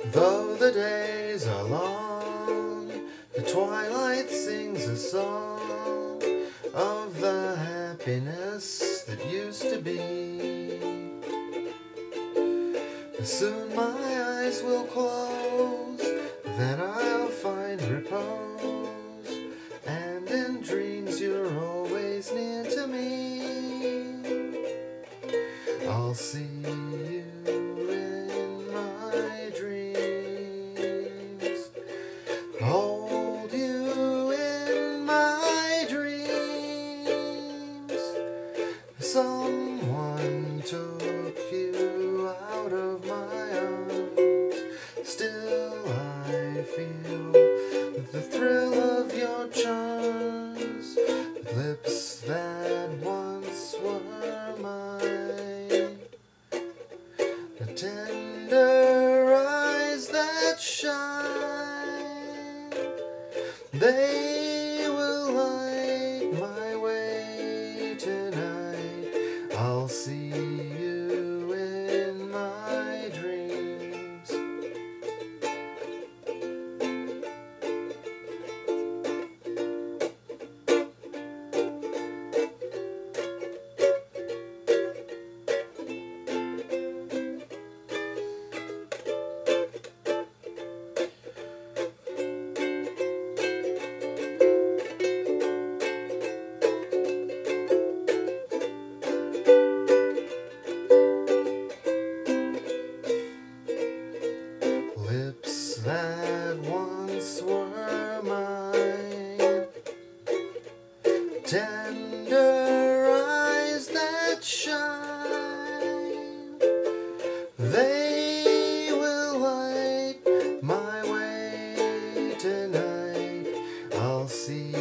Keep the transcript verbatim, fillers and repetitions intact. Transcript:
Though the days are long, the twilight sings a song of the happiness that used to be. Soon my eyes will close, then I'll find repose, and in dreams you're always near to me. I'll see you in my dreams, hold you in my dreams. Someone took you out of my arms, still I feel the thrill of your charms, lips that once were mine, the tender eyes that shine, they will light my way tonight. I'll see you in my dreams. Lips that once were mine, tender eyes that shine, they will light my way tonight. I'll see